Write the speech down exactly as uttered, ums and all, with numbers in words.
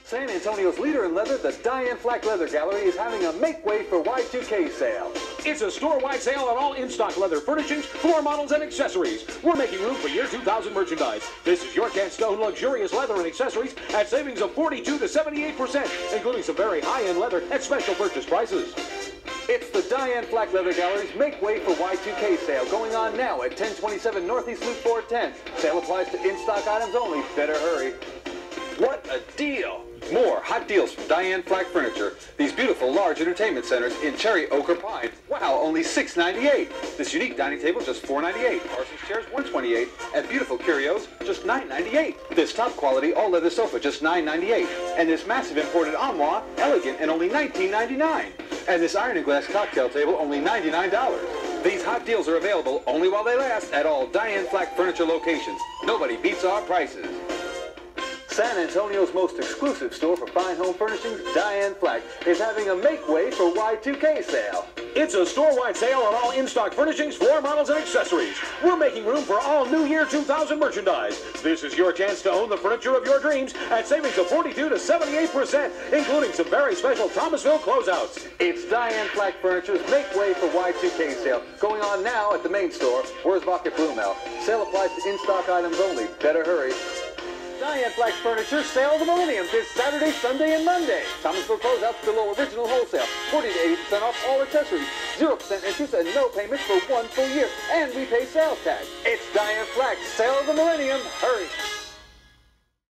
San Antonio's leader in leather, the Diane Flack Leather Gallery, is having a Make Way for Y two K sale. It's a store-wide sale on all in-stock leather furnishings, floor models, and accessories. We're making room for year two thousand merchandise. This is your chance to own luxurious leather and accessories at savings of forty-two to seventy-eight percent, including some very high-end leather at special purchase prices. It's the Diane Flack Leather Gallery's Make Way for Y two K sale going on now at ten twenty-seven Northeast Loop four ten. Sale applies to in-stock items only. Better hurry. What a deal! More hot deals from Diane Flack Furniture. These beautiful large entertainment centers in cherry ochre pine. Wow, only six ninety-eight. This unique dining table just four ninety-eight. Parsons chairs one twenty-eight. And beautiful curios just nine ninety-eight. This top quality all leather sofa just nine ninety-eight. And this massive imported armoire, elegant and only nineteen ninety-nine. And this iron and glass cocktail table only ninety-nine dollars. These hot deals are available only while they last at all Diane Flack Furniture locations. Nobody beats our prices. San Antonio's most exclusive store for fine home furnishings, Diane Flack, is having a Make Way for Y two K sale. It's a store-wide sale on all in-stock furnishings, floor models, and accessories. We're making room for all new year two thousand merchandise. This is your chance to own the furniture of your dreams at savings of forty-two to seventy-eight percent, including some very special Thomasville closeouts. It's Diane Flack Furniture's Make Way for Y two K sale going on now at the main store, Wurzbach at Blumel. Sale applies to in-stock items only. Better hurry. Diane Flack Furniture Sale of the Millennium this Saturday, Sunday, and Monday. Thomasville closeouts below original wholesale. forty to eighty percent off all accessories. zero percent interest and no payments for one full year. And we pay sales tax. It's Diane Flack Sale of the Millennium. Hurry.